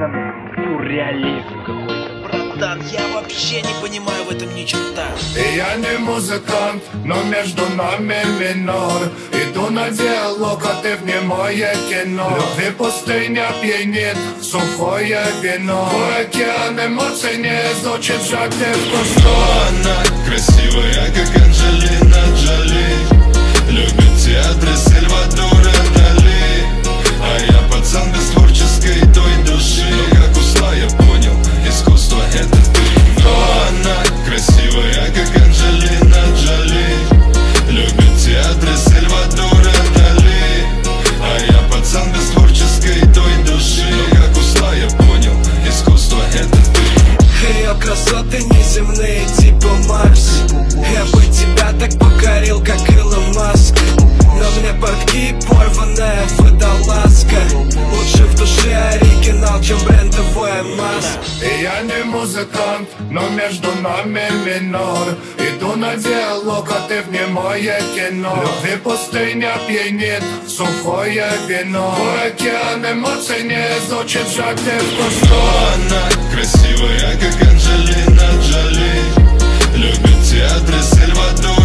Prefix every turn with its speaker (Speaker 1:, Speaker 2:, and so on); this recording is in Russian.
Speaker 1: надо сюрреализм какой-то.
Speaker 2: Братан, я вообще не понимаю в этом ни черта.
Speaker 3: Я не музыкант, но между нами минор. Иду на диалог, а ты в немое кино. Любви пустыня пьянит, сухое вино. Твой океан эмоций не изучит жажды вкусной.
Speaker 4: Она красивая, как Анджелина Джоли. Любит театры Сальвадора Дали. А я пацан без творческой той души. Но как усла я понял, искусство это ты. Но она красивая, как Анджелина Джоли. Любит театры Сальвадора Дали. А я пацан без творческой той души. Но как усла я понял, искусство это ты.
Speaker 2: Ее красоты неземные, типа Марс. Я бы тебя так покорил, как Илон Маск. Но мне портки порванная водолазка. Лучше в душе оригинал, чем брендовая маска.
Speaker 3: Я не музыкант, но между нами минор. Иду на диалог, а ты в немое кино. Любви пустыня пьянит, сухое вино. Твой океан эмоций не изучит жажды вкусной.
Speaker 4: Она красивая, как Анджелина Джоли. Любит театры Сальвадора